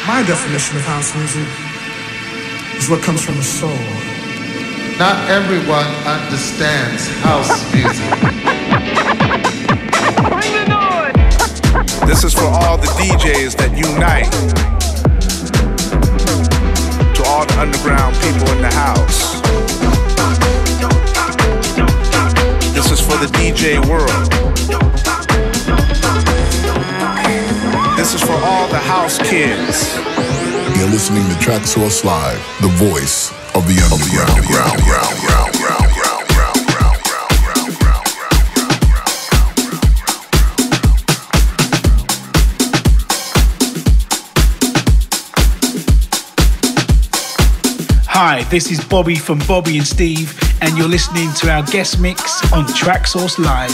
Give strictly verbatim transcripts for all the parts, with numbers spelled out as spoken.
My definition of house music is what comes from the soul. Not everyone understands house music. Bring the noise! This is for all the D Js that unite. To all the underground people in the house. This is for the D J world. This is for all the house kids. You're listening to Track Source Live, the voice of the underground. Hi, this is Bobby from Bobby and Steve, and you're listening to our guest mix on Track Source Live.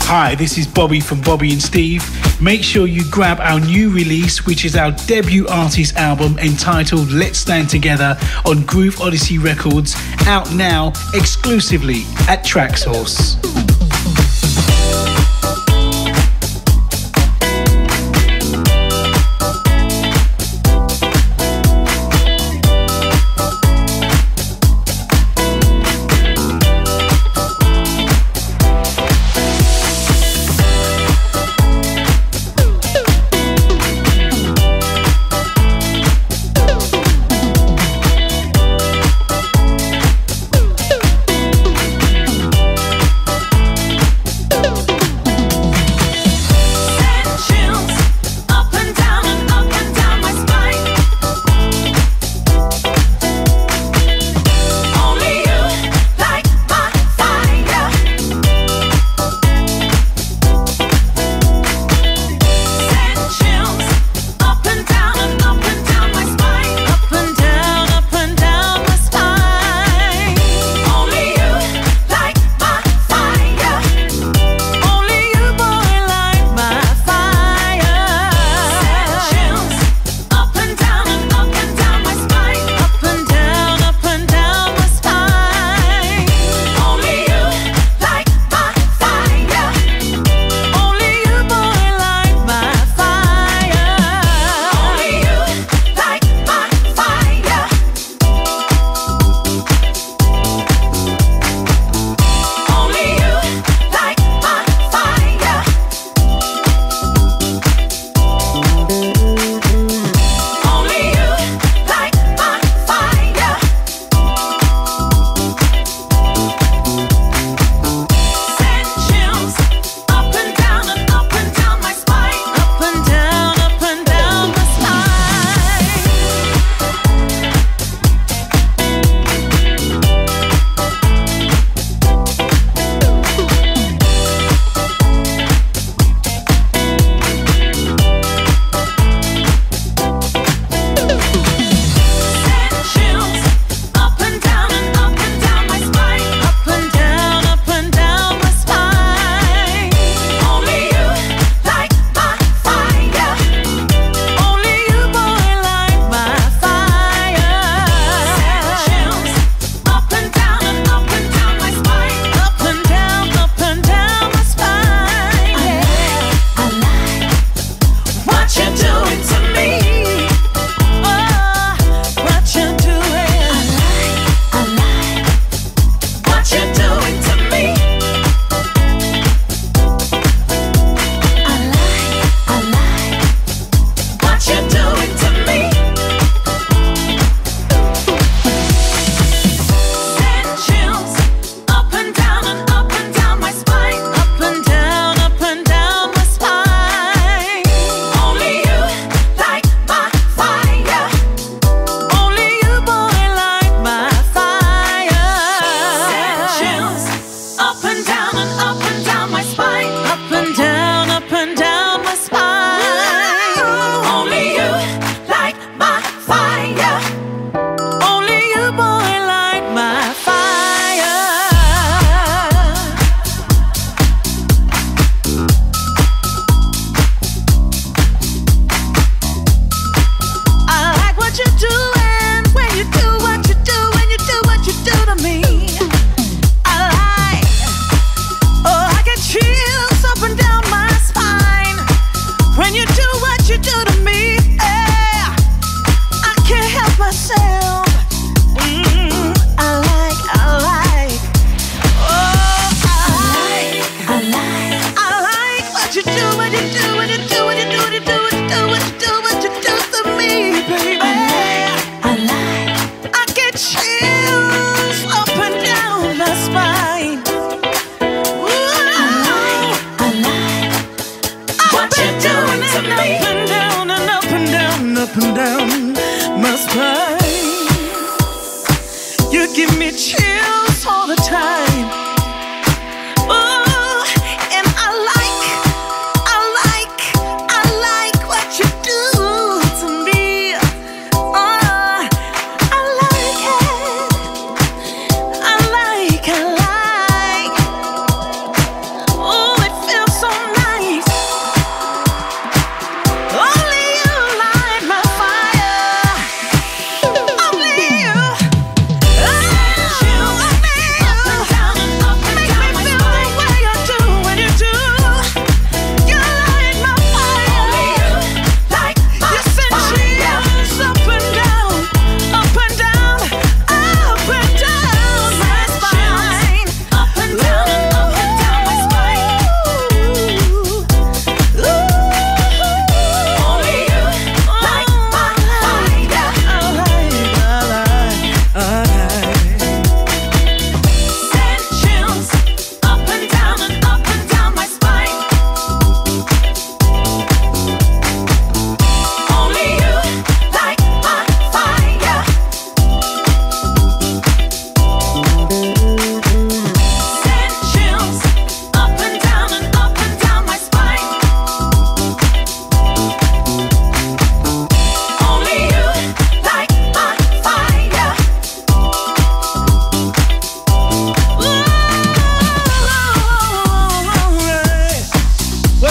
Hi, this is Bobby from Bobby and Steve. Make sure you grab our new release, which is our debut artist album entitled Let's Stand Together on Groove Odyssey Records, out now exclusively at Traxsource.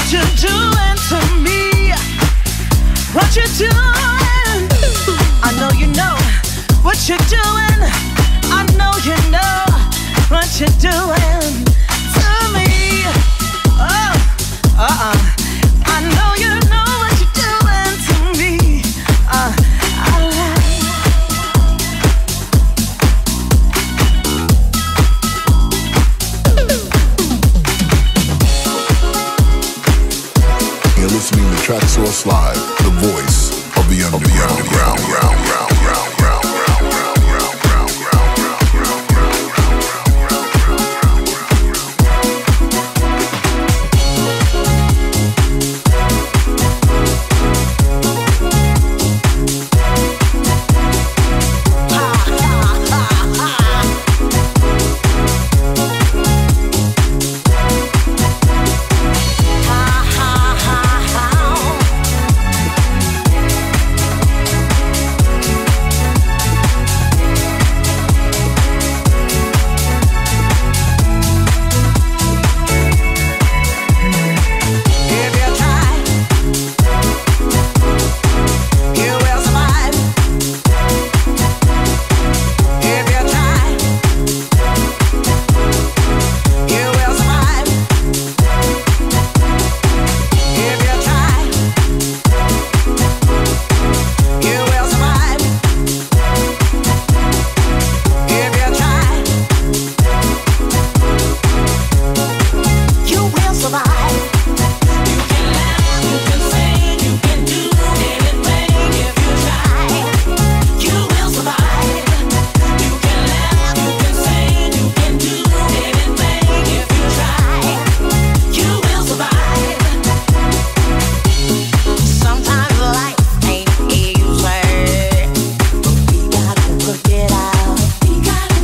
you doing to me? What you doing? I know you know what you're doing. I know you know what you're doing to me. Oh, uh-uh. I know you know what you're doing to me. Uh, I like. You're listening to Track Source Live, the voice of the underground. Round, round, round, round, round.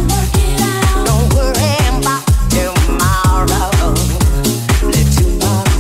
Tomorrow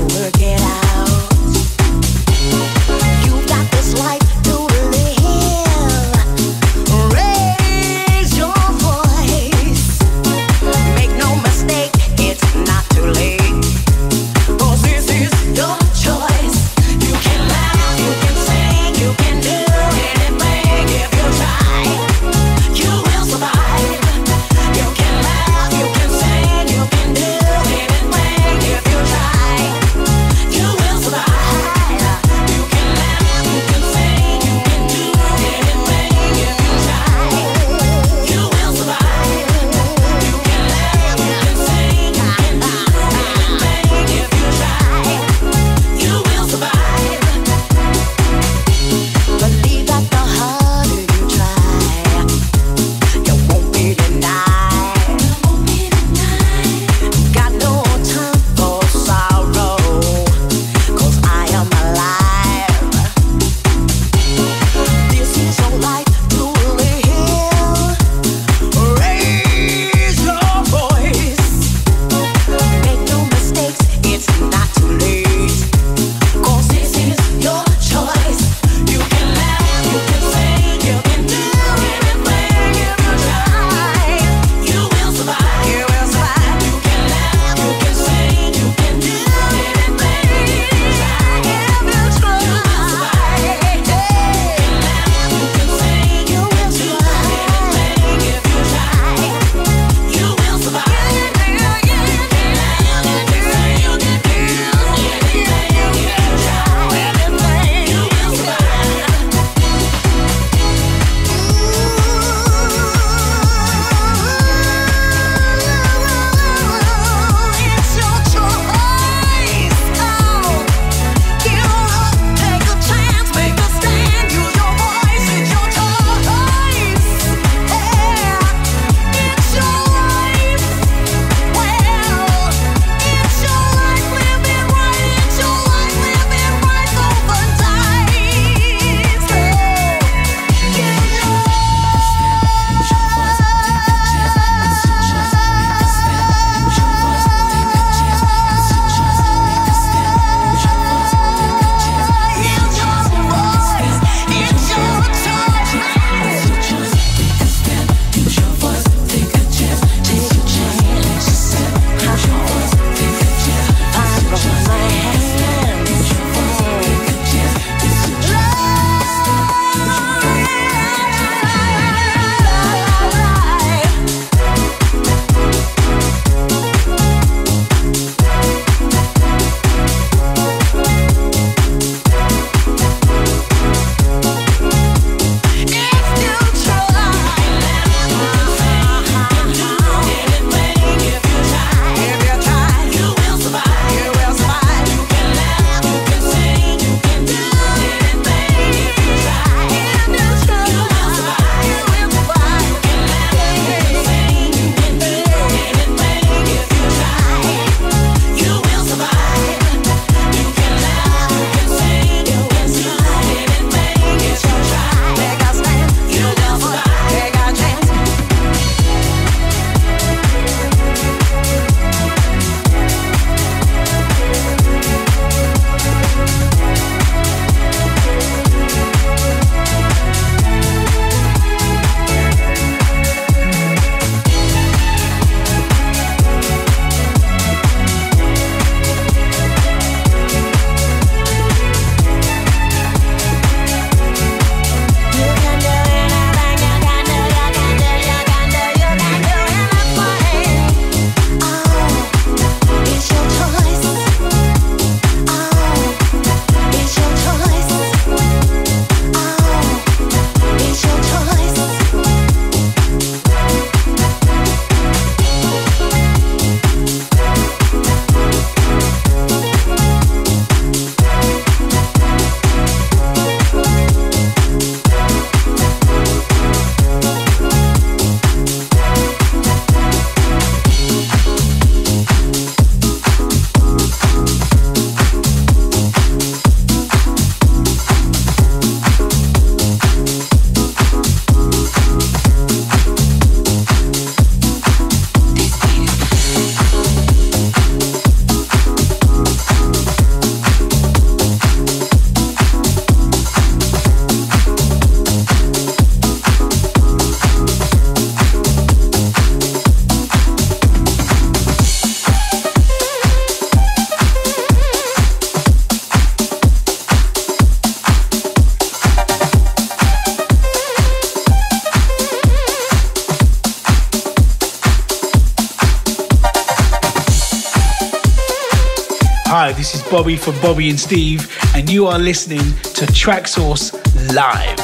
Live. This is Bobby from Bobby and Steve, and you are listening to Traxsource Live.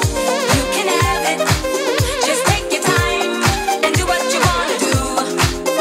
Just take your time and do what you wanna do.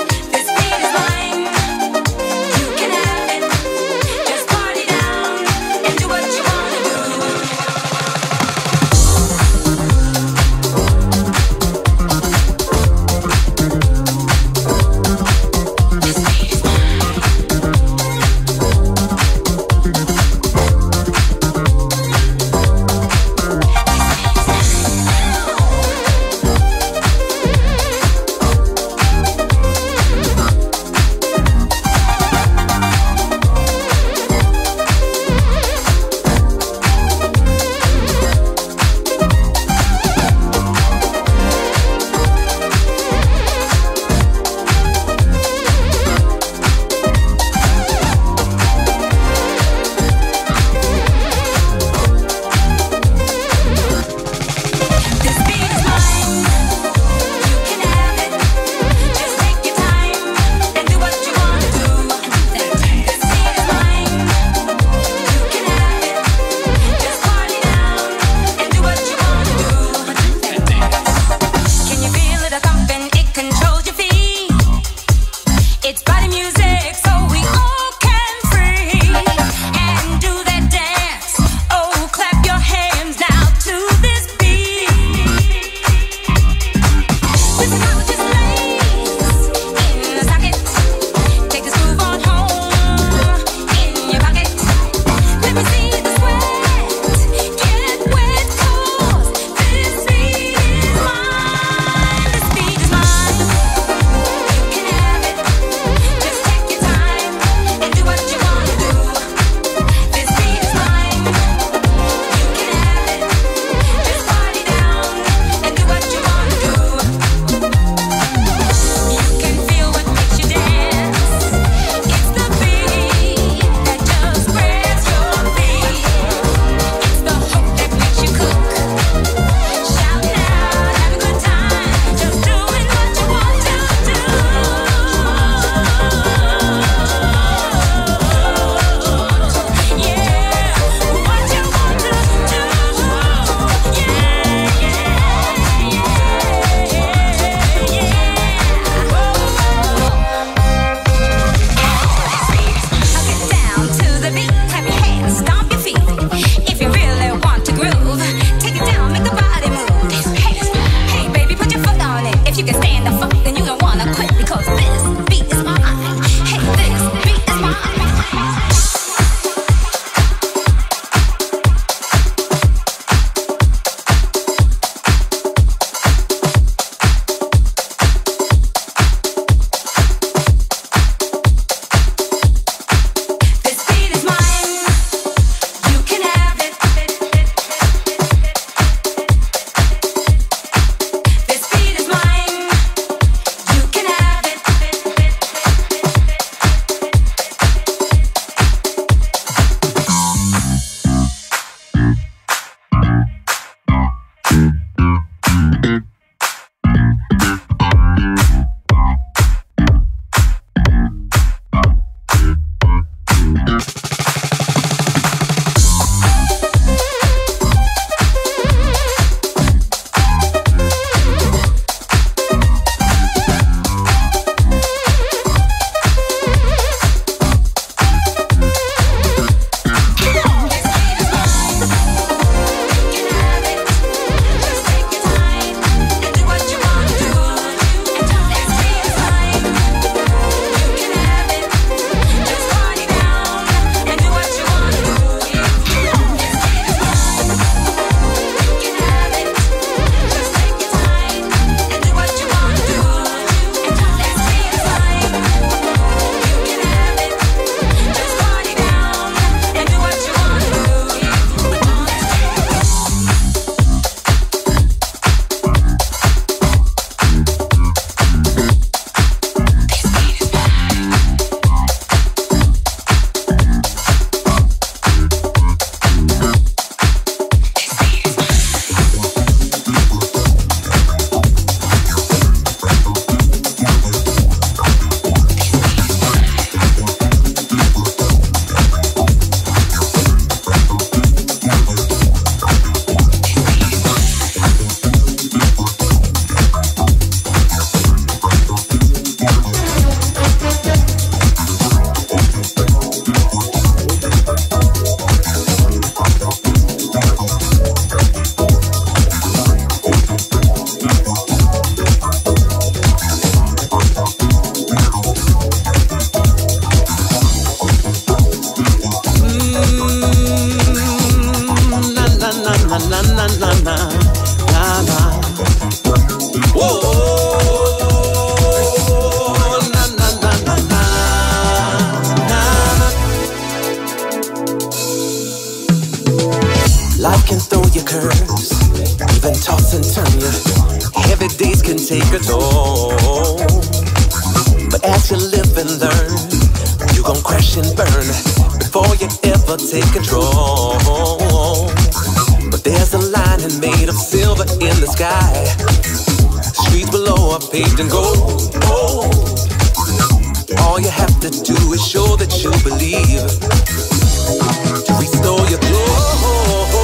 toss and turn you. Heavy days can take a toll. But as you live and learn, you gon' crash and burn before you ever take control. But there's a lining made of silver in the sky. Streets below are paved in gold. Oh. All you have to do is show that you believe to restore your glow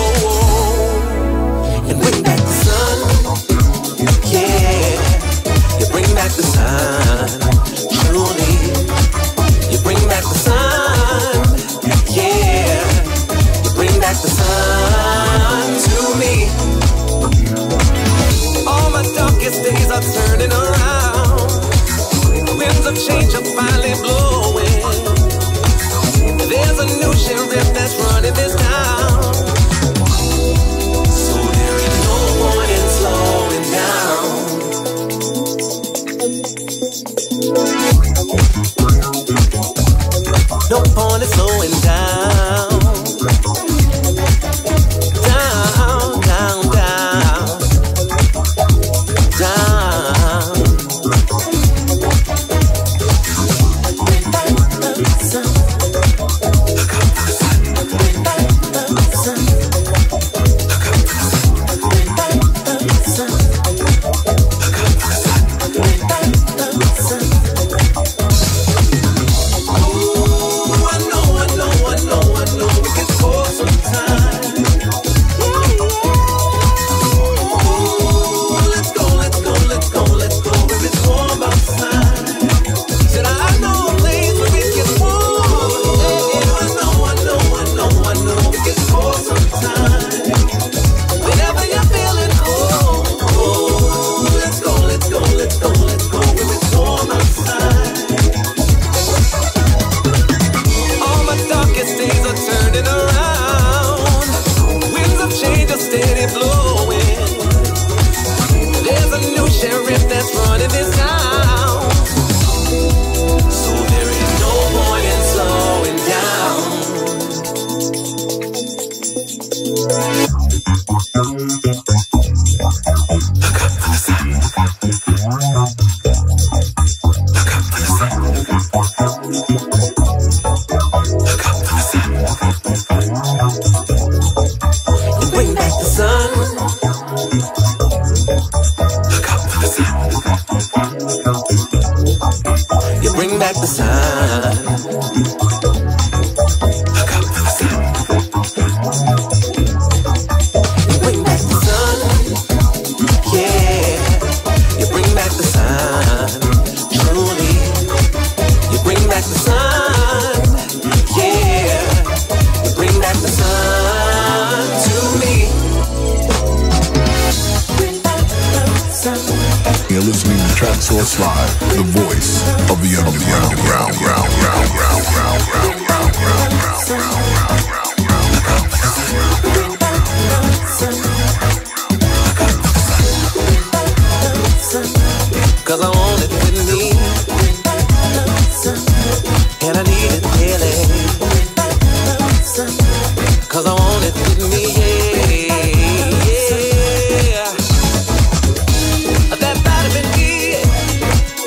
and bring back the sun. Yeah, you bring back the sun. Truly, you bring back the sun. Yeah, you bring back the sun to me. All my darkest days are turning around. Winds of change are finally blowing. There's a new sheriff that's running this town. So there is no point in slowing down. No point in slowing down. Down, down, down. Down.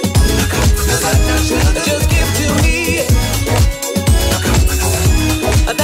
A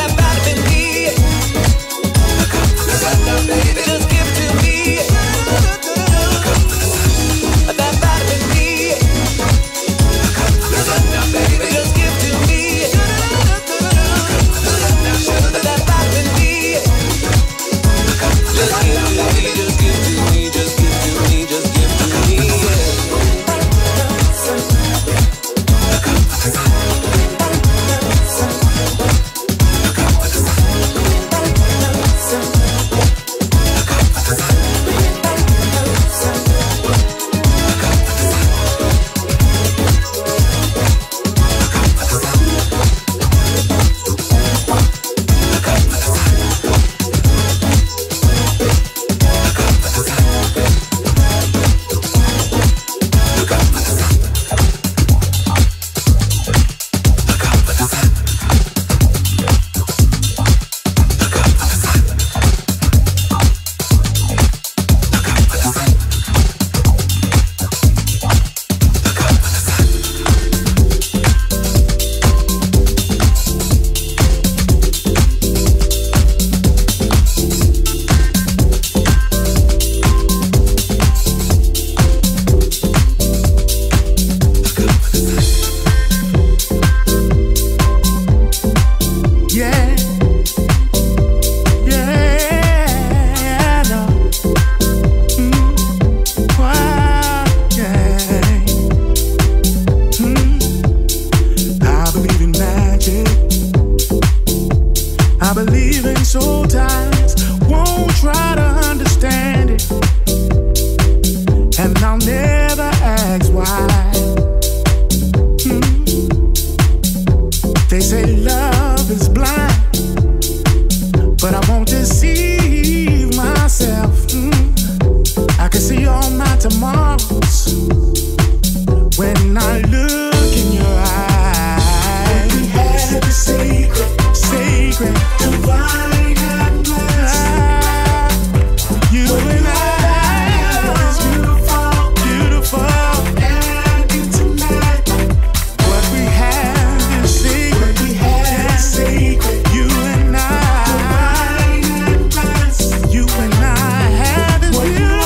tomorrows. When I look in your eyes, we had a secret, secret, divine and blessed. You and I was beautiful, beautiful, and intimate. What we have is secret, what we have is secret. You and I, divine and blessed. You and I have is beautiful.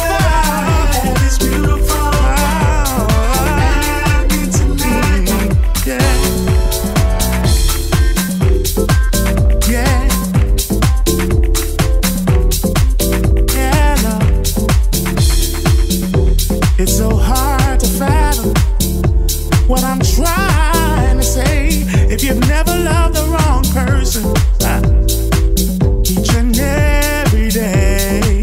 What I'm trying to say, if you've never loved the wrong person, uh, each and every day,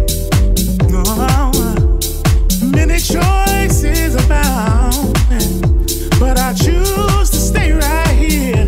oh, many choices abound, but I choose to stay right here.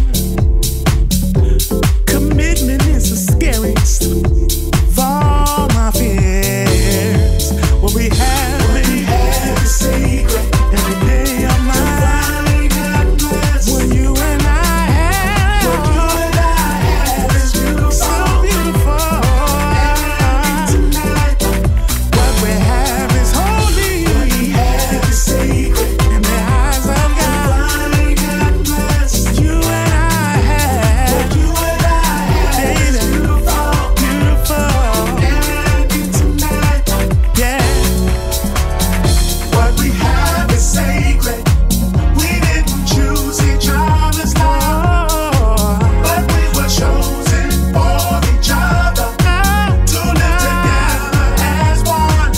Commitment is the scariest of all my fears. What we have, we have a secret. Every day of my life, when you and I have, what you and I have is beautiful, so beautiful. And tonight, what we have is holy. What we have is sacred in the eyes of God. Divine blessed. You and I have, what you and I have is beautiful, beautiful. And tonight, yeah, what we have is sacred. We didn't choose each other's love, but we were chosen for each other to live together as one.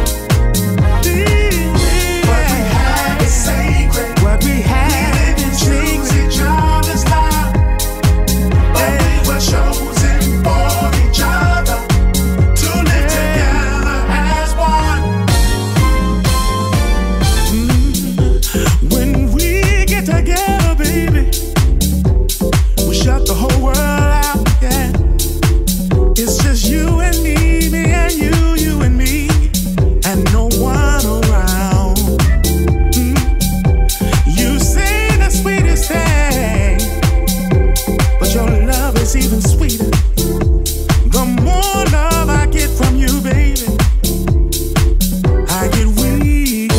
What we have is sacred. What we have is sacred. We didn't choose each other's love, but we were chosen for each other to live together as one. When we get together, baby, we shut the whole world out, yeah. It's just you and me, me and you, you and me, and no one around. Mm. You say the sweetest thing, but your love is even sweeter. The more love I get from you, baby, I get weaker.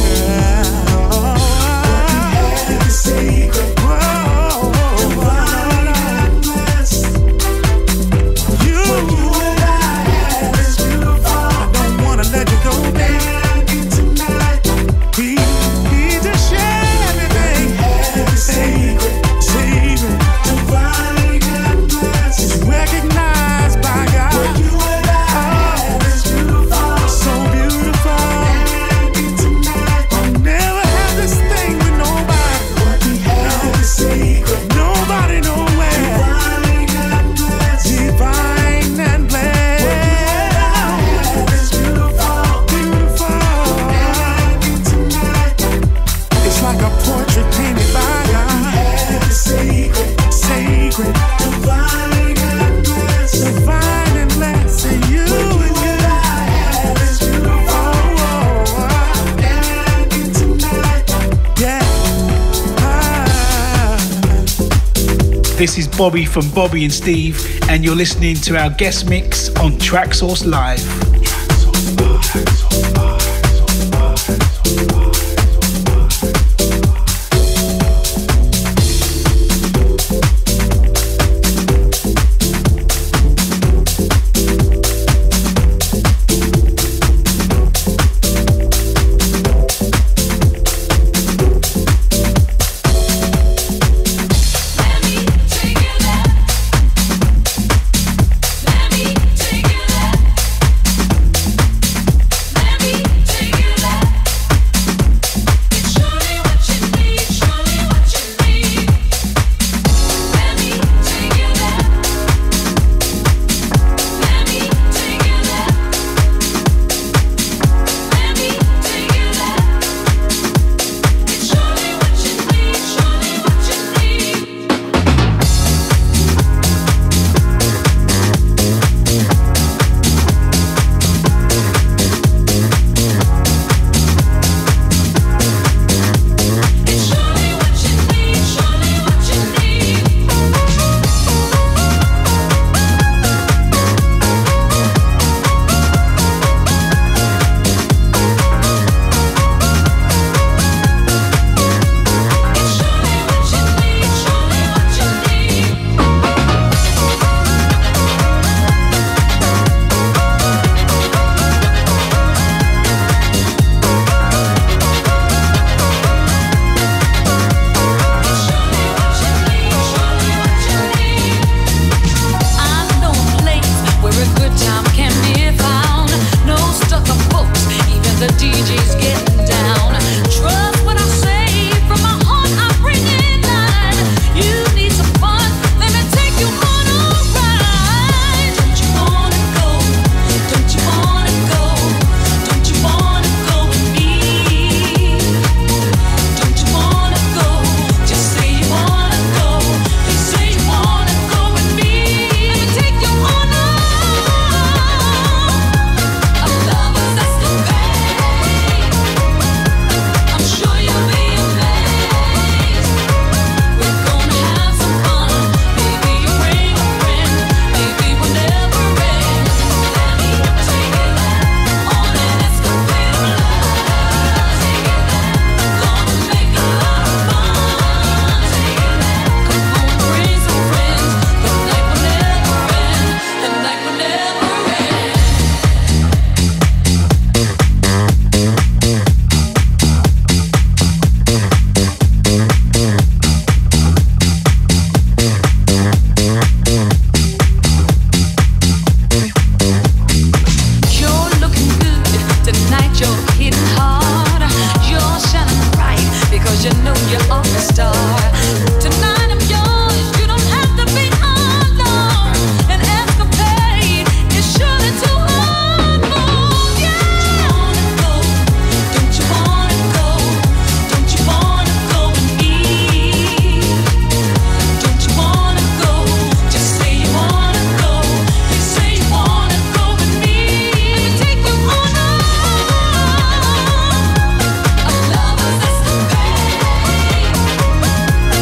Secret. Whoa, divine and blessed. You, what you and I have is beautiful. I don't wanna let you go, baby. Tonight, we need to share everything. We have a secret, secret, divine and blessed. It's recognized by God. What you and I have is beautiful, so beautiful. And tonight, I'll never have this thing with nobody. What we have is secret. Nobody nowhere. Divine and blessed. Divine and blessed. What we have is beautiful, beautiful. And tonight, it's like a portrait painted by God. What we have is sacred, sacred, divine and blessed, divine and blessed. And you and you have is beautiful. And tonight, yeah. This is Bobby from Bobby and Steve, and you're listening to our guest mix on Traxsource Live. Let me take you there. Tonight you're hitting hard, you're shining bright because you know you're a star. Tonight I'm yours, you don't have to be alone. An escapade is surely too hard for you. Don't you wanna go? Don't you wanna go with me? Don't you wanna go? Just say you wanna go. You say you wanna go with me. Let me take you on a lover's escapade.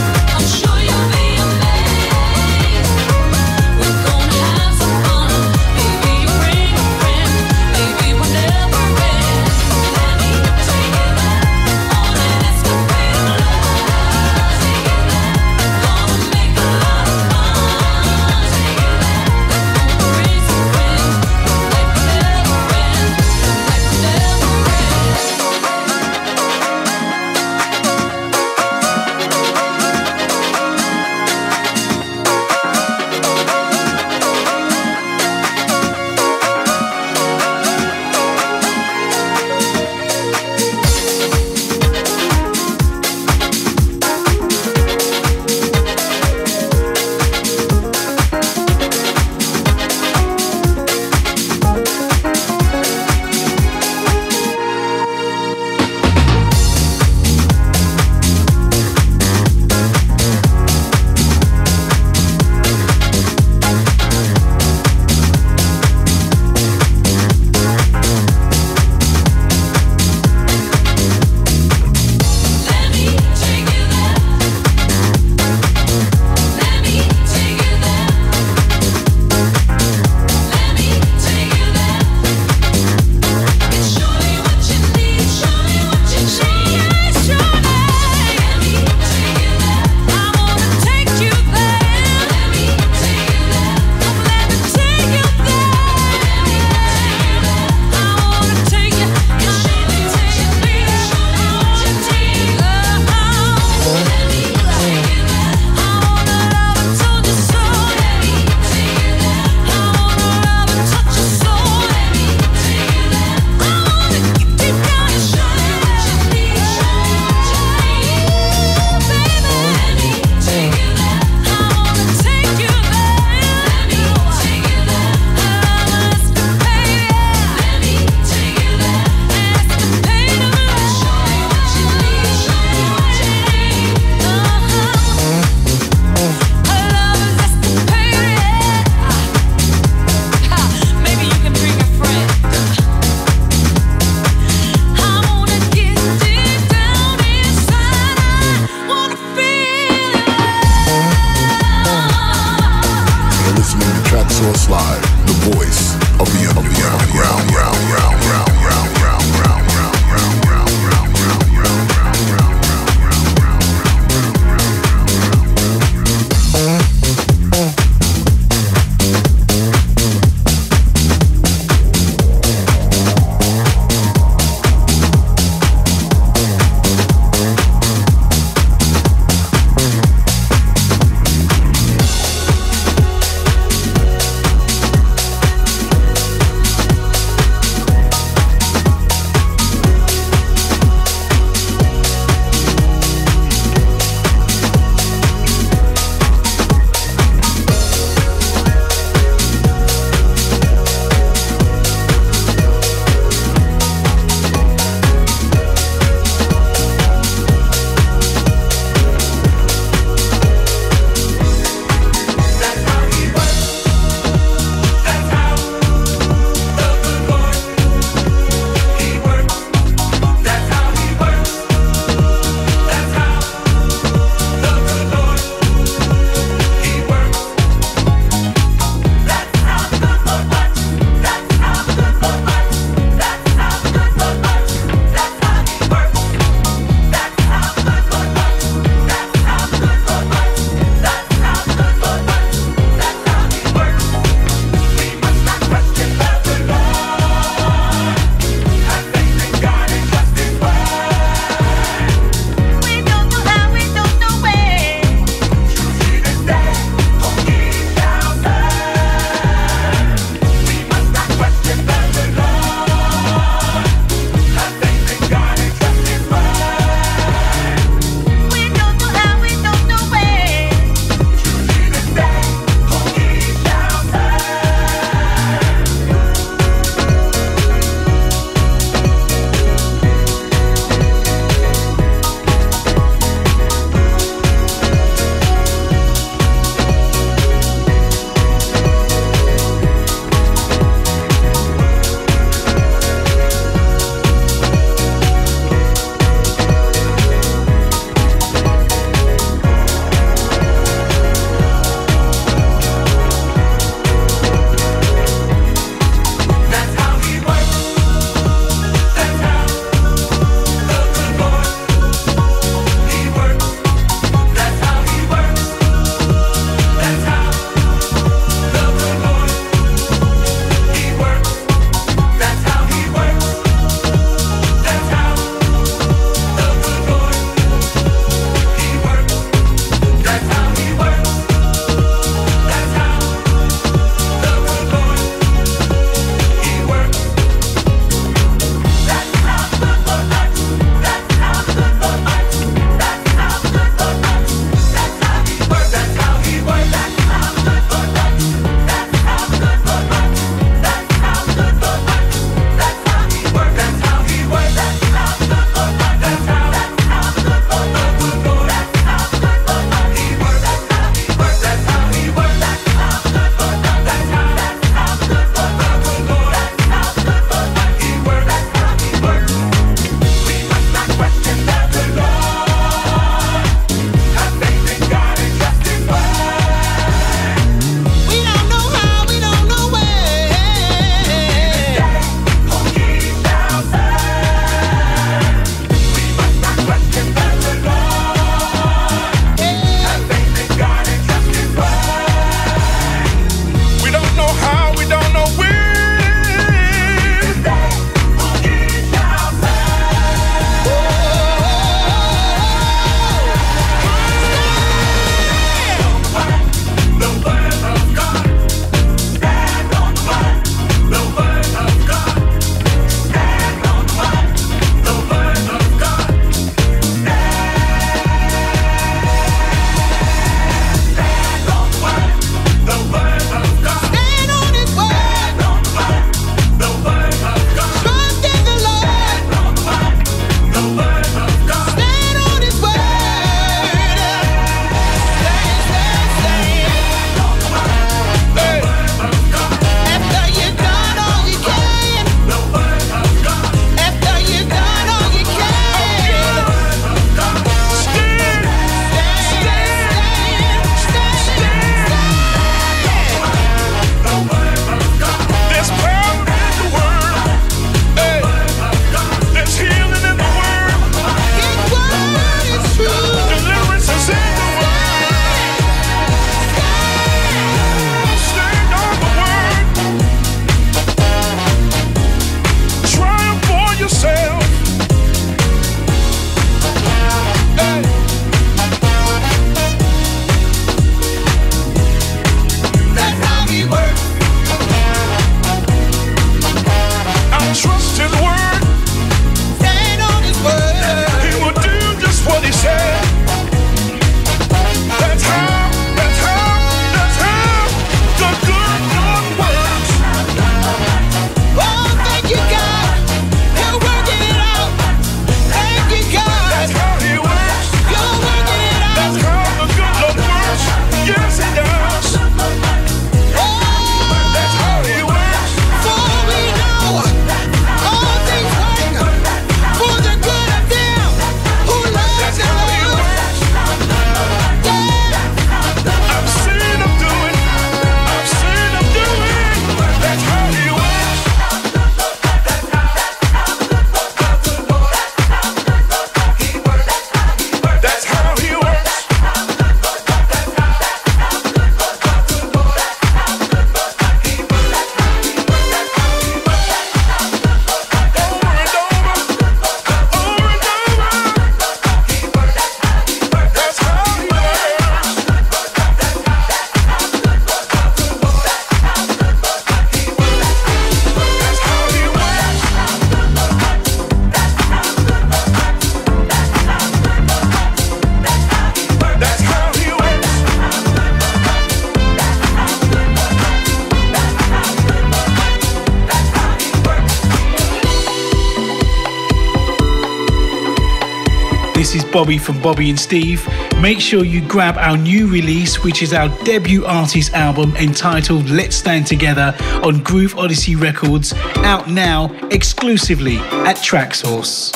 This is Bobby from Bobby and Steve. Make sure you grab our new release, which is our debut artist album entitled Let's Stand Together on Groove Odyssey Records, out now exclusively at Traxsource.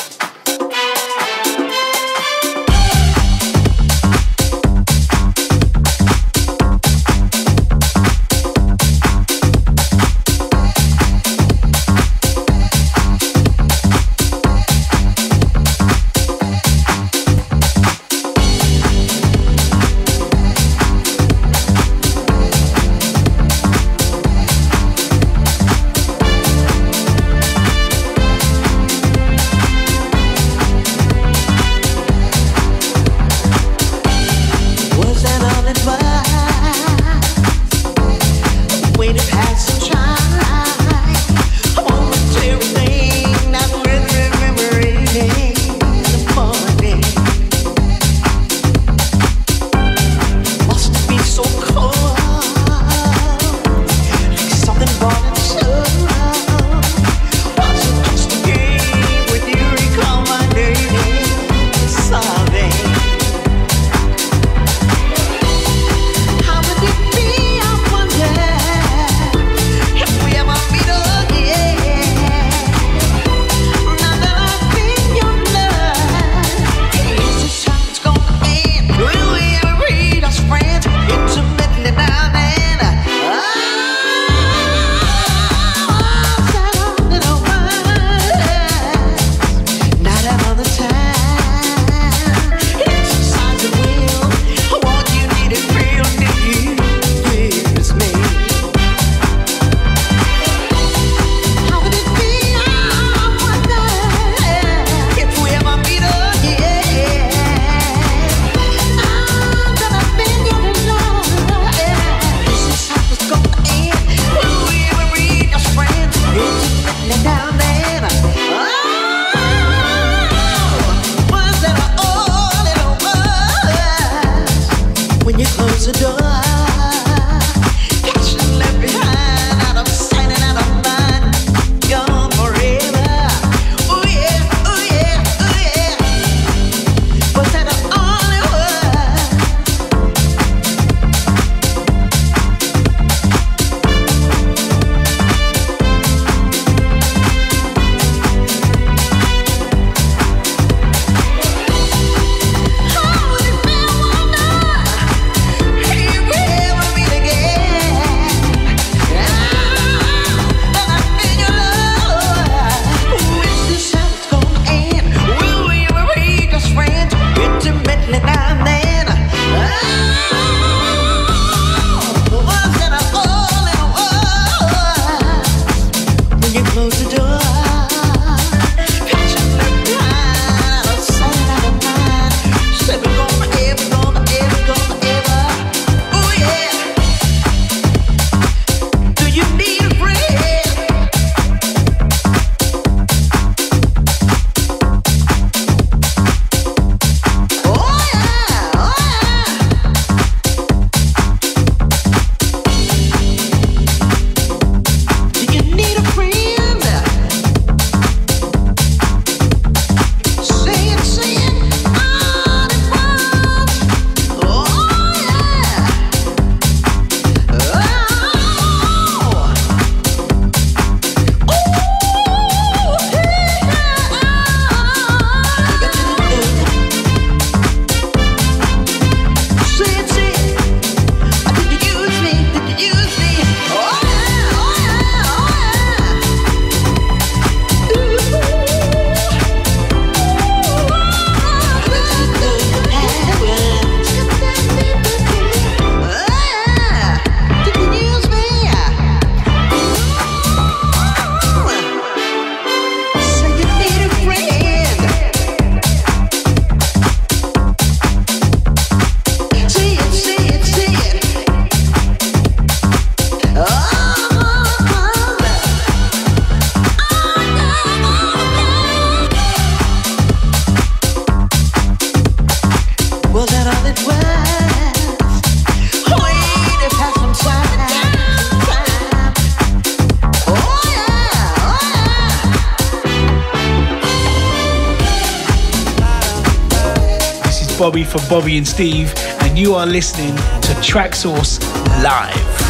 Bobby for Bobby and Steve, and you are listening to Traxsource Live.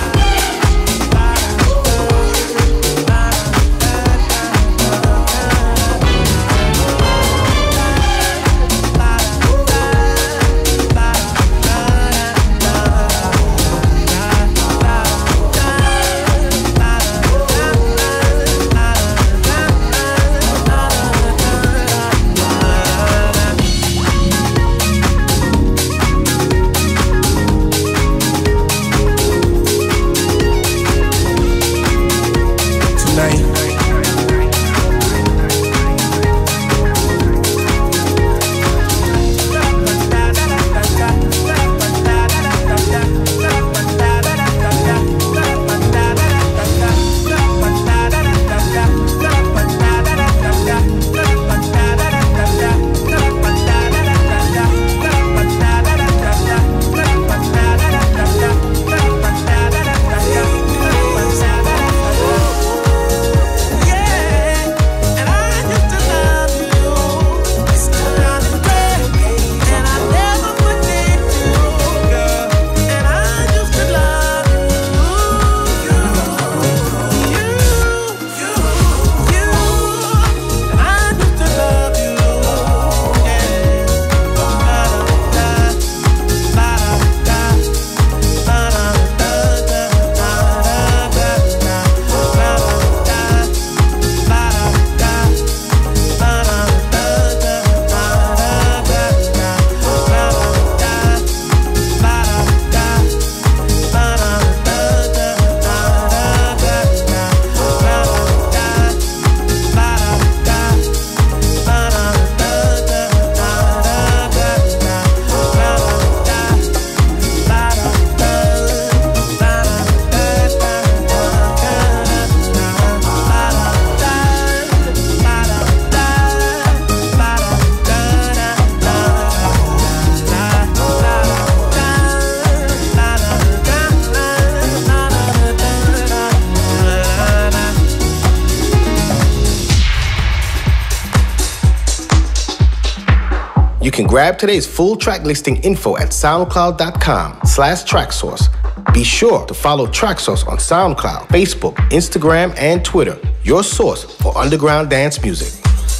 You can grab today's full track listing info at soundcloud.com slash tracksource. Be sure to follow Traxsource on SoundCloud, Facebook, Instagram, and Twitter, your source for underground dance music.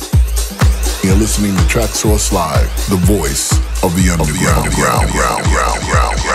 You're listening to Traxsource Live, the voice of the underground.